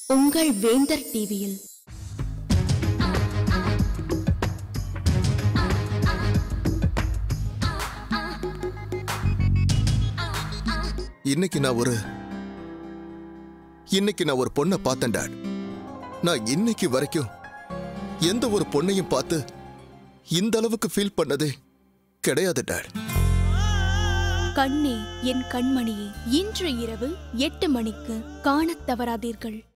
உங்கள் வேந்தர் டிவியில் இன்னைக்கு நான் ஒரு பொண்ணை பார்த்தேன் டாட். நான் இன்னைக்கு வரைக்கும் எந்த ஒரு பொண்ணையும் பார்த்து இந்த அளவுக்கு ஃபீல் பண்ணதே கிடையாது டாட். கண்ணே என் கண்மணியே, இன்று இரவு 8 மணிக்கு காணத் தவறாதீர்கள்.